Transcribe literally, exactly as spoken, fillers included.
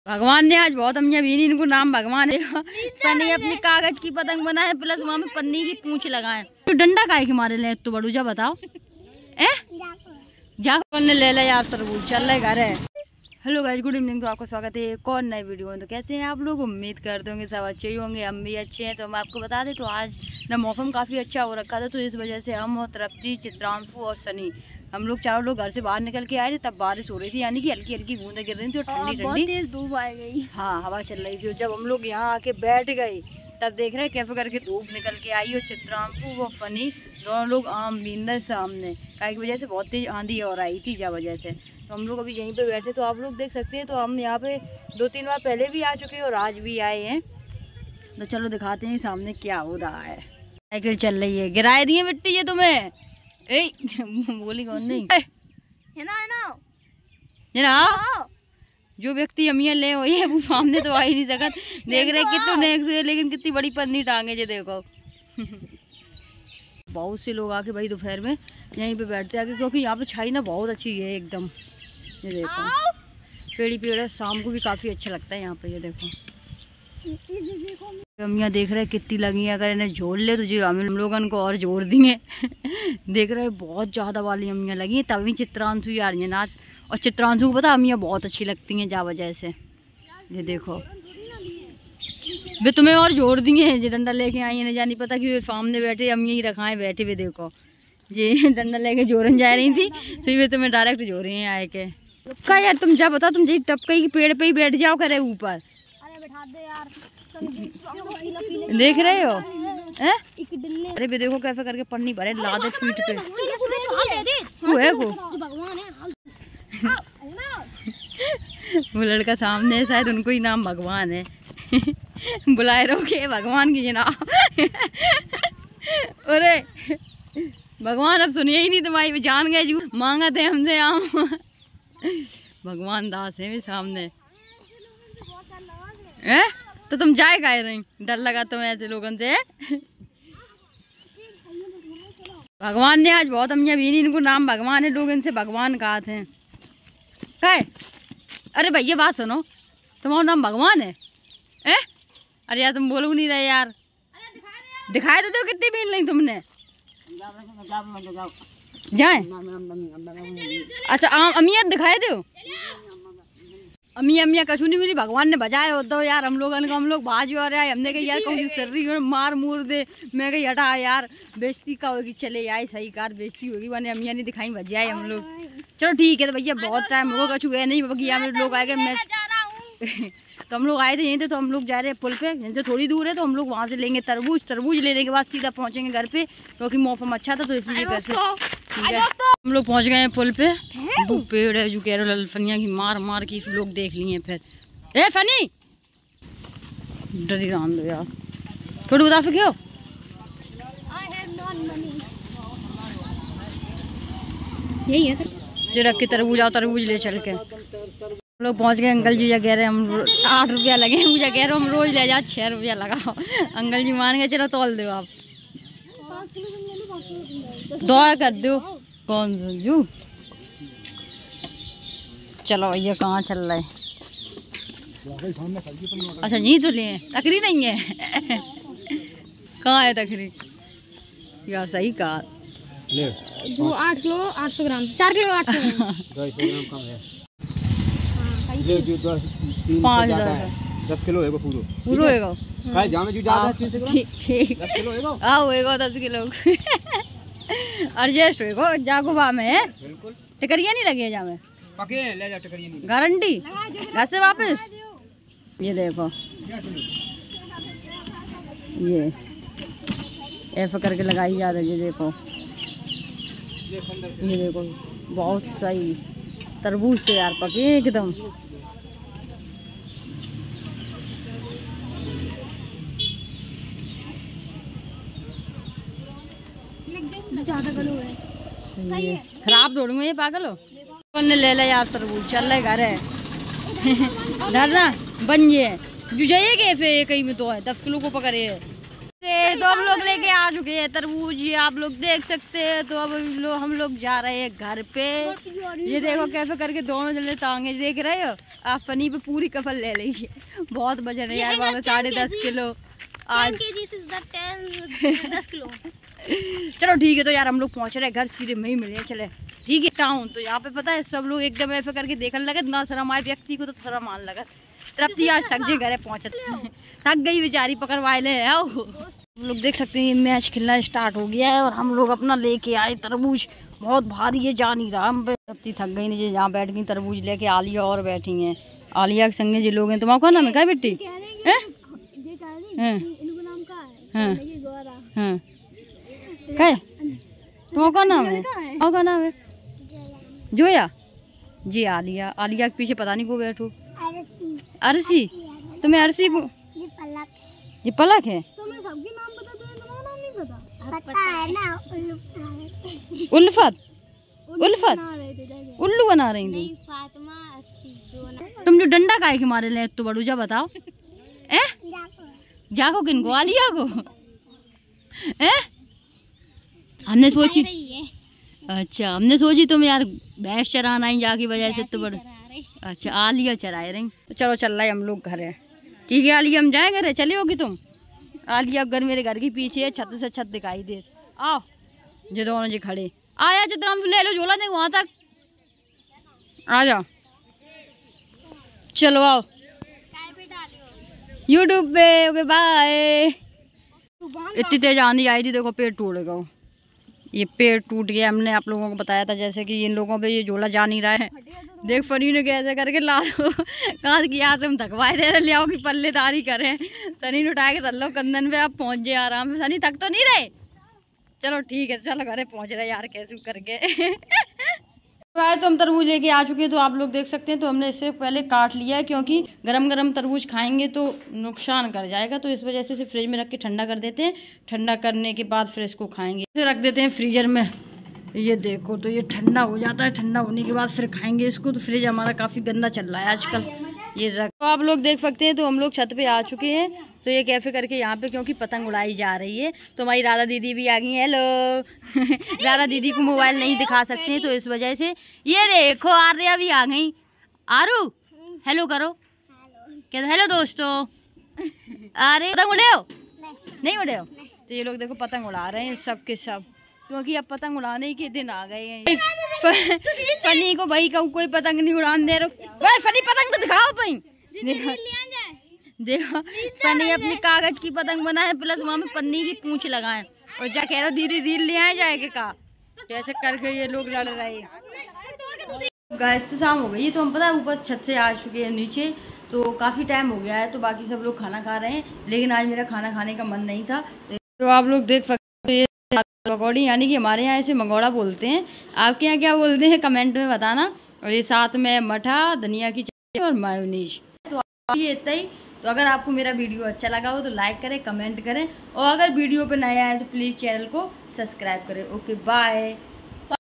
भगवान ने आज बहुत अम्मिया भी नहीं, इनको नाम भगवान है। पन्नी अपनी कागज की पतंग बनाए प्लस वहाँ में पन्नी की पूंछ लगाए। तो डंडा काहे के मारे ले तो बड़ू जा बताओ ए जा ने ले ले यार तरबूज चल रहे घर है। हेलो गाइस गुड इवनिंग, तो आपका स्वागत है एक और नए वीडियो में। तो कैसे हैं आप लोग? उम्मीद करते होंगे सब अच्छे ही होंगे, हम भी अच्छे हैं। तो मैं आपको बता दें तो आज ना मौसम काफ़ी अच्छा हो रखा था, तो इस वजह से हम और तृप्ति, चित्रांशु और सनी हम लोग चारों लोग घर से बाहर निकल के आए थे। तब बारिश हो रही थी, यानी कि हल्की हल्की बूंदें गिर रही थी और ठंडी ठंडी धूप आ गई। हाँ हवा चल रही थी। जब हम लोग यहाँ आके बैठ गए तब देख रहे कैफे करके धूप निकल के आई और चित्रांशु व फनी दोनों लोग आम बींदर सामने की वजह से बहुत तेज आंधी और आई थी जा वजह से। तो हम लोग अभी यहीं पे बैठे, तो आप लोग देख सकते हैं। तो हम यहाँ पे दो तीन बार पहले भी आ चुके हैं और आज भी आए हैं। तो चलो दिखाते हैं सामने क्या हो रहा है। साइकिल चल रही है, गिराए दिए मिट्टी ये तुम्हें ए बोली कौन नहीं है ना है ना है ना जो व्यक्ति अमिया ले हुई है वो सामने तो आ ही नहीं सकत। देख रहे कितने नेक्स्ट है, लेकिन कितनी बड़ी पन्नी टांगे जो देखो। बहुत से लोग आके भाई दोपहर में यहीं पे बैठते आके, क्योंकि यहाँ पे छाई ना बहुत अच्छी है एकदम। ये देखो पेड़ी पेड़ है, शाम को भी काफी अच्छा लगता है यहाँ पे। ये देखो अमिया देख रहे कितनी लगी है, अगर इन्हें जोड़ ले तो जो हम लोगों को और जोड़ देंगे। देख रहे बहुत ज्यादा वाली अमिया लगी है, तभी चित्रांशु या आर्यनाथ और चित्रांशु को पता अमिया बहुत अच्छी लगती हैं जा वजह से। ये देखो वे तुम्हें और जोड़ दिए जो डंडा लेके आई है, जानी पता कि वे सामने बैठे अमिया ही रखाए बैठे हुए। देखो जी डंडा लेके जोड़न जा रही थी तो वे तुम्हें डायरेक्ट जोड़ रही हैं आए के। का यार तुम जा बता, तुम जी टपके की पेड़ पे ही बैठ जाओ करे ऊपर। देख रहे हो हैं? अरे वे देखो कैसे करके पन्नी भरे लादे पीठ पे वो है वो वो लड़का सामने है, शायद उनको ही नाम भगवान है। बुलाए रहोगे भगवान की जनाब। अरे भगवान अब सुनिए ही नहीं तुम्हारी, जान गए जू मांगा थे हमसे आम। भगवान दास है सामने है? तो तुम जाए गाय रही, डर लगा तुम्हें ऐसे लोगों से। भगवान ने आज बहुत अमिया भी नहीं, इनको नाम भगवान है, लोग इनसे भगवान कहा थे। कहे अरे भैया बात सुनो, तुम्हारा नाम भगवान है ए? अरे यार तुम बोलो नहीं रहे यार, दिखाए तो दो कितनी बीन ली तुमने। जाए अच्छा अमिया दिखाए दो। अम्मी अम्मिया कछू नहीं मिली, भगवान ने बजाए हो तो यार हम लोग हम लोग बाज और आए। हमने कही यार कौन सर रही मार मूर दे, मैं कही हटा यार बेइज्जती का होगी, चले आए सही कार बेइज्जती होगी। मैंने अम्मिया ने दिखाई बजाए हम लोग। चलो ठीक है तो भैया बहुत टाइम होगा, कछू गए नहीं बगिया में लोग आए गए। मैं तो हम लोग आए थे यहीं थे, तो हम लोग जा रहे हैं पुल पे, यहाँ से थोड़ी दूर है। तो हम लोग वहाँ से लेंगे तरबूज, तरबूज लेने के बाद सीधा पहुँचेंगे घर पे, क्योंकि मौसम अच्छा था तो इसलिए कैसे हम लोग पहुँच गए हैं पुल पे। वो पेड़ है जो कह रहे फनिया की मार मार की लोग देख लिए फिर। ए फनी डरी राम दो यार थोड़ी बता क्यों यही है जो रख के तरबूज आओ तरबूज ले चल के लोग पहुंच गए। अंकल जी कह रहे हम आठ रुपया लगे, मुझे कह रहे हम रोज ले जाओ छह रुपया लगाओ। अंकल जी मान गए, चलो तोल दो आप दो कर दो। कौन सा जू चलो भैया कहाँ चल रहे? अच्छा जी तो ले तकरी नहीं है। कहाँ है तकरी यार? सही कहा जो आठ किलो आठ सौ ग्राम चार किलो आठ सौ ग्राम पाँच हजार दस किलो है पूरो पूरो है ठीक ठीक आओ एगो दस किलो एडजस्ट होएगो जागो में टिकरिया नहीं लगे जा में ले जा टिकरिया नहीं गारंटी घर से वापस। ये देखो ये ऐसा करके लगाई जा रही है। देखो ये देखो बहुत सही तरबूज तो यार पके एकदम। सही है खराब दौड़ूंगा ये पागल हो। ने ले ले यार तरबूज चल रहे घर है। डरना बन ये जो जाइए फिर कहीं में तो है दस किलो को पकड़े है। तो हम लोग लेके आ चुके हैं तरबूज, ये आप लोग देख सकते हैं। तो अब लो, हम लोग जा रहे हैं घर पे। ये देखो कैसे करके दोनों जने टांगे देख रहे हो आप, फनी पे पूरी कफल ले लीजिए। बहुत वजन है यार बाबा, साढ़े दस किलो आज। दस किलो चलो ठीक है। तो यार हम लोग पहुंच रहे हैं घर, सीधे में ही मिले चले ठीक है। टाउन तो यहाँ पे पता है सब लोग एकदम ऐसे करके देखने लगे, ना शर्म आए व्यक्ति को तो शर्म आने लगा। तृप्ति आज थक गई, घरे पहुंचत थक गई बेचारी, पकड़वाए ले आओ। हम लोग देख सकते हैं ये मैच खेलना स्टार्ट हो गया है और हम लोग अपना लेके आए तरबूज। बहुत भारी है, जा नहीं रहा हम पे। तृप्ति थक गई नहीं, जहाँ बैठ गई तरबूज लेके। आलिया और बैठी हैं, आलिया के संगे जो लोग हैं। तुम्हारा नाम है क्या बेटी? तुम्हारा नाम है? का नाम है जोया जी। आलिया, आलिया के पीछे पता नहीं को बैठो। अरसी, तुम्हें अरसी को ये पलक है। उल्फत, उल्फत उल्लू बना रही थी। तुम जो डंडा काहे के मारे ले तो बड़ूजा बताओ। ए जाको किनको? आलिया को? ए हमने सोची, अच्छा हमने सोची तुम यार भैंस चराना ही जाके वजह से तो बड़। अच्छा आलिया चराए रही। तो चलो चल रहा है हम लोग घर है ठीक है। आलिया हम जाए घर, चली होगी तुम? आलिया घर मेरे घर के पीछे है, छत से छत दिखाई दे। आओ जो दोनों जी खड़े, आया चित्राम ले लो झोला दे वहां तक आ जाओ। चलो आओ यूट्यूब पे। Okay bye. इतनी तेज आंधी आई थी, देखो पेड़ टूट गया। ये पेड़ टूट गया, हमने आप लोगों को बताया था जैसे कि इन लोगों पे ये झोला जा नहीं रहा है। देख फनी ने कैसे करके ला दो कहा कि यार तुम थकवाए दे रहे, ले आओ कि पल्लेदारी करें। सनी ने उठा के रख लो कंधन पे, आप पहुंच जाए आराम से। सनी थक तो नहीं रहे? चलो ठीक है, चलो घरे पहुंच रहे यार कैसे करके। तो हम तरबूज लेके आ चुके हैं, तो आप लोग देख सकते हैं। तो हमने इससे पहले काट लिया है क्योंकि गरम गरम तरबूज खाएंगे तो नुकसान कर जाएगा, तो इस वजह से इसे फ्रिज में रख के ठंडा कर देते हैं। ठंडा करने के बाद फिर इसको खाएंगे। इसे रख देते हैं फ्रीजर में। ये देखो तो ये ठंडा हो जाता है, ठंडा होने के बाद फिर खाएंगे इसको। तो फ्रिज हमारा काफ़ी गंदा चल रहा है आजकल। ये रख तो आप लोग देख सकते हैं। तो हम लोग छत पे आ चुके हैं, तो ये कैफे करके यहाँ पे क्योंकि पतंग उड़ाई जा रही है। तो हमारी राधा दीदी भी आ गई। हेलो राधा दीदी को मोबाइल नहीं दिखा सकते हैं तो इस वजह से। ये देखो आर्या भी आ गई। आरू हेलो करो, क्या हेलो दोस्तों। अरे पतंग उड़े हो? नहीं उड़े हो? तो ये लोग देखो पतंग उड़ा रहे हैं सब के सब, क्योंकि अब पतंग उड़ाने के दिन आ गए हैं। फनी को भाई का कोई पतंग नहीं उड़ाने दे रहे। फनी पतंग तो दिखाओ भाई। देखो देखो फनी अपनी कागज की पतंग बनाए, प्लस वहाँ में पन्नी की पूंछ लगाए और जा कह रहा दीदी दीदी ले आए जाएगा का। तो ऐसे करके ये लोग लड़ रहे हैं। गाइस तो शाम हो गई, तो हम पता है ऊपर छत से आ चुके हैं नीचे। तो काफ़ी टाइम हो गया है, तो बाकी सब लोग खाना खा रहे हैं, लेकिन आज मेरा खाना खाने का मन नहीं था। तो आप लोग देख सकते हैं ये पकौड़ी, यानी कि हमारे यहाँ इसे मंगोड़ा बोलते हैं। आपके यहाँ क्या बोलते हैं कमेंट में बताना। और ये साथ में मठा, धनिया की चटनी और मायोनीज। तो ये इतना ही। तो अगर आपको मेरा वीडियो अच्छा लगा हो तो लाइक करें, कमेंट करें, और अगर वीडियो पे नया आए तो प्लीज़ चैनल को सब्सक्राइब करें। Okay bye.